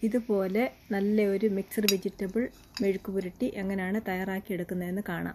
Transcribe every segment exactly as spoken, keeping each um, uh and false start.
ഇതുപോലെ നല്ലൊരു mixed vegetable മെഴുക്കുപുരട്ടി എങ്ങനെയാണ് തയ്യാറാക്കിയെടുക്കുന്നതെന്ന് കാണാം.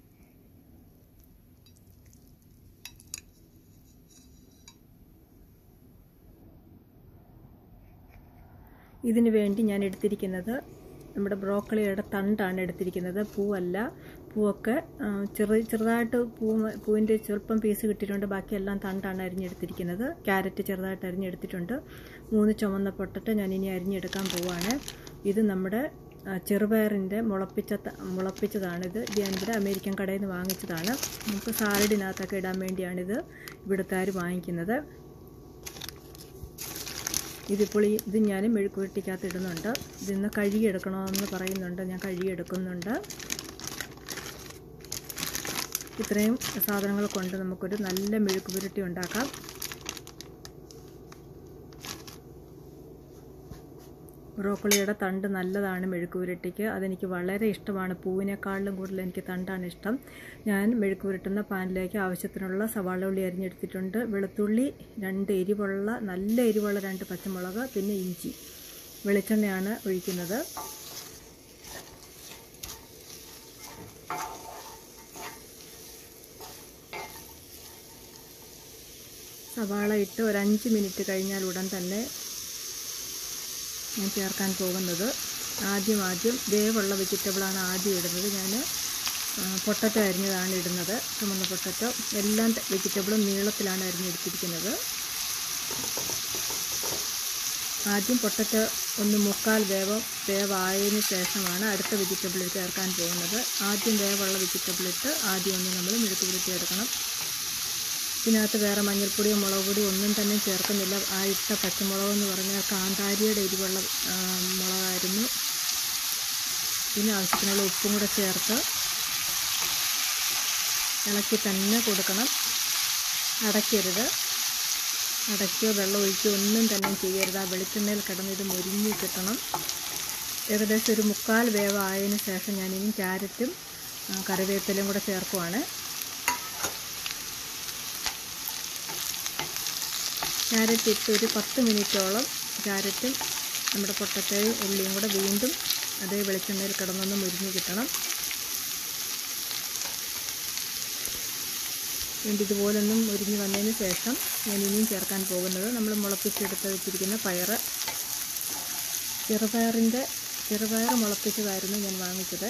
ഇതിനു വേണ്ടി ഞാൻ എടുത്തിരിക്കുന്നത് നമ്മുടെ ബ്രോക്കളിയുടെ തണ്ടാണ് എടുത്തിരിക്കുന്നത്, പൂവല്ല. പൂവൊക്കെ ചെറു ചെറുതായിട്ട് പൂ പൂവിൻ്റെ ചെറുപ്പം പീസ് കിട്ടിയിട്ടുണ്ട്. ബാക്കിയെല്ലാം തണ്ടാണ് അരിഞ്ഞെടുത്തിരിക്കുന്നത്. ക്യാരറ്റ് ചെറുതായിട്ട് അരിഞ്ഞെടുത്തിട്ടുണ്ട്. മൂന്ന് ചുമന്ന പൊട്ടറ്റോ ഞാൻ ഇനി അരിഞ്ഞെടുക്കാൻ പോവുകയാണ്. ഇത് നമ്മുടെ ചെറുപയറിൻ്റെ മുളപ്പിച്ച മുളപ്പിച്ചതാണിത്. ഇത് ഞാനിവിടെ അമേരിക്കൻ കടയിൽ നിന്ന് വാങ്ങിച്ചതാണ്. നമുക്ക് സാലഡിനകത്തൊക്കെ ഇടാൻ വേണ്ടിയാണിത് ഇവിടുത്തുകാർ വാങ്ങിക്കുന്നത്. ഇതിപ്പോൾ ഇത് ഞാൻ മെഴുക്കുപുരട്ടിക്കകത്ത് ഇടുന്നുണ്ട്. ഇതിന്ന് കഴുകിയെടുക്കണമെന്ന് പറയുന്നുണ്ട്. ഞാൻ കഴുകിയെടുക്കുന്നുണ്ട്. ഇത്രയും സാധനങ്ങൾ കൊണ്ട് നമുക്കൊരു നല്ല മെഴുക്കുപുരട്ടി ഉണ്ടാക്കാം. ബ്രോക്കളിയുടെ തണ്ട് നല്ലതാണ് മെഴുക്കുപുരട്ടിക്ക്. അതെനിക്ക് വളരെ ഇഷ്ടമാണ്. പൂവിനേക്കാളിലും കൂടുതൽ എനിക്ക് തണ്ടാണ് ഇഷ്ടം. ഞാൻ മെഴുക്കുപുരട്ടുന്ന പാനിലേക്ക് ആവശ്യത്തിനുള്ള സവാള ഉള്ളി അരിഞ്ഞെടുത്തിട്ടുണ്ട്. വെളുത്തുള്ളി, രണ്ട് എരിവുള്ള നല്ല എരിവുള്ള രണ്ട് പച്ചമുളക്, പിന്നെ ഇഞ്ചി. വെളിച്ചെണ്ണയാണ് ഒഴിക്കുന്നത്. സവാള ഇട്ട് ഒരു അഞ്ച് മിനിറ്റ് കഴിഞ്ഞാൽ ഉടൻ തന്നെ ഞാൻ ചേർക്കാൻ പോകുന്നത് ആദ്യം ആദ്യം വേവുള്ള വെജിറ്റബിളാണ് ആദ്യം ഇടുന്നത്. ഞാൻ പൊട്ടറ്റോ അരിഞ്ഞതാണ് ഇടുന്നത്. ചുമന്ന പൊട്ടറ്റോ. എല്ലാ വെജിറ്റബിളും നീളത്തിലാണ് അരിഞ്ഞെടുത്തിരിക്കുന്നത്. ആദ്യം പൊട്ടറ്റോ ഒന്ന് മുക്കാൽ വേവ് വേവായതിനു ശേഷമാണ് അടുത്ത വെജിറ്റബിൾ ചേർക്കാൻ പോകുന്നത്. ആദ്യം വേവുള്ള വെജിറ്റബിൾ ഇട്ട് ആദ്യം ഒന്ന് നമ്മൾ മെഴുക്കുപുരട്ടി എടുക്കണം. ഇതിനകത്ത് വേറെ മഞ്ഞൾപ്പൊടിയോ മുളക് പൊടിയോ ഒന്നും തന്നെ ചേർക്കുന്നില്ല. ആ ഇട്ട പച്ചമുളകെന്ന് പറഞ്ഞാൽ കാന്താരിയുടെ എരിവുള്ള മുളകായിരുന്നു. പിന്നെ ആവശ്യത്തിനുള്ള ഉപ്പും കൂടെ ചേർത്ത് ഇളക്കി തന്നെ കൊടുക്കണം. അടയ്ക്കരുത്. അടയ്ക്കോ വെള്ളം ഒഴിക്കുകയോ ഒന്നും തന്നെ ചെയ്യരുത്. ആ വെളിച്ചെണ്ണയിൽ കിടന്ന് ഇത് മൊരിഞ്ഞ് കിട്ടണം. ഏകദേശം ഒരു മുക്കാൽ വേവായതിനു ശേഷം ഞാനിനി ക്യാരറ്റും കറിവേപ്പിലയും കൂടെ ചേർക്കുവാണ്. ക്യാരറ്റ് ഇട്ട് ഒരു പത്ത് മിനിറ്റോളം ക്യാരറ്റും നമ്മുടെ പൊട്ടറ്റോയും ഉള്ളിയും കൂടെ വീണ്ടും അതേ വെളിച്ചെണ്ണയിൽ കിടന്നൊന്ന് മുരിഞ്ഞ് കിട്ടണം. വീണ്ടും ഇതുപോലൊന്നും മുരിഞ്ഞ് വന്നതിന് ശേഷം ഞാൻ ഇനിയും ചേർക്കാൻ പോകുന്നത് നമ്മൾ മുളപ്പിച്ചെടുത്ത് വെച്ചിരിക്കുന്ന പയറ്. ചെറുപയറിൻ്റെ ചെറുപയർ മുളപ്പിച്ചതായിരുന്നു ഞാൻ വാങ്ങിച്ചത്.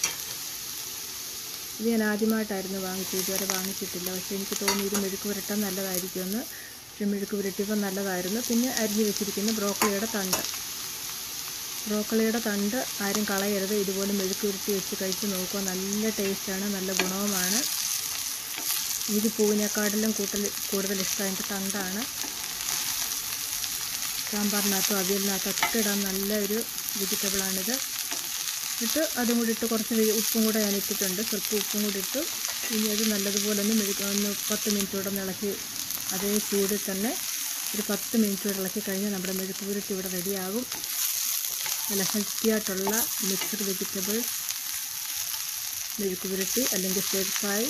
ഇത് ഞാൻ ആദ്യമായിട്ടായിരുന്നു വാങ്ങിച്ചത്. ഇതുവരെ വാങ്ങിച്ചിട്ടില്ല. പക്ഷേ എനിക്ക് തോന്നി ഇത് മെഴുക്കുപുരട്ടാൻ നല്ലതായിരിക്കുമെന്ന്. മെഴുക്കുപുരട്ടിയപ്പോൾ നല്ലതായിരുന്നു. പിന്നെ അരിഞ്ഞു വെച്ചിരിക്കുന്ന ബ്രോക്കളിയുടെ തണ്ട്. ബ്രോക്കളിയുടെ തണ്ട് ആരും കളയരുത്. ഇതുപോലെ മെഴുക്കുപുരട്ടി വെച്ച് കഴിച്ച് നോക്കുക. നല്ല ടേസ്റ്റാണ്, നല്ല ഗുണവുമാണ്. ഇത് പൂവിനേക്കാട്ടിലും കൂടുതൽ കൂടുതൽ ഇഷ്ടം എൻ്റെ തണ്ടാണ്. സാമ്പാറിനകത്തും അവിയലിനകത്തൊക്കെ ഇടാൻ നല്ലൊരു വെജിറ്റബിളാണിത്. ഇട്ട് അതും കൂടി ഇട്ട് കുറച്ച് ഉപ്പും കൂടെ ഞാൻ ഇട്ടിട്ടുണ്ട്. സ്വല്പം ഉപ്പും കൂടി ഇട്ടു. ഇനി അത് നല്ലതുപോലെ ഒന്ന് മെഴുക്ക് ഒന്ന് പത്ത് മിനിറ്റ് കൂടെ ഒന്ന് ഇളക്കി അതേ ചൂടിൽ തന്നെ ഒരു പത്ത് മിനിറ്റ് കൂടെ ഇളക്കി കഴിഞ്ഞാൽ നമ്മുടെ മെഴുക്കുപുരട്ടി ഇവിടെ റെഡിയാകും. നല്ല ഹെൽത്തിയായിട്ടുള്ള മിക്സ്ഡ് വെജിറ്റബിൾ മെഴുക്കുപുരട്ടി അല്ലെങ്കിൽ സ്റ്റിർ ഫ്രൈ.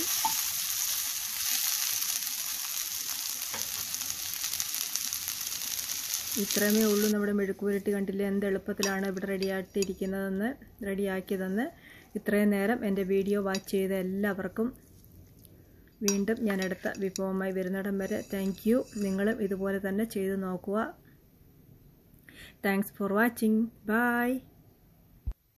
ഇത്രയുമേ ഉള്ളൂ നമ്മുടെ മെഴുക്കുപുരട്ടി. കണ്ടില്ലേ എന്ത് എളുപ്പത്തിലാണ് ഇവിടെ റെഡിയായിട്ടിരിക്കുന്നതെന്ന് റെഡിയാക്കിയതെന്ന്. ഇത്രയും നേരം എൻ്റെ വീഡിയോ വാച്ച് ചെയ്ത എല്ലാവർക്കും വീണ്ടും ഞാൻ അടുത്ത വിഭവമായി വരുന്നിടം വരെ താങ്ക് യു. നിങ്ങളും ഇതുപോലെ തന്നെ ചെയ്ത് നോക്കുക. Thanks for watching. ബൈ.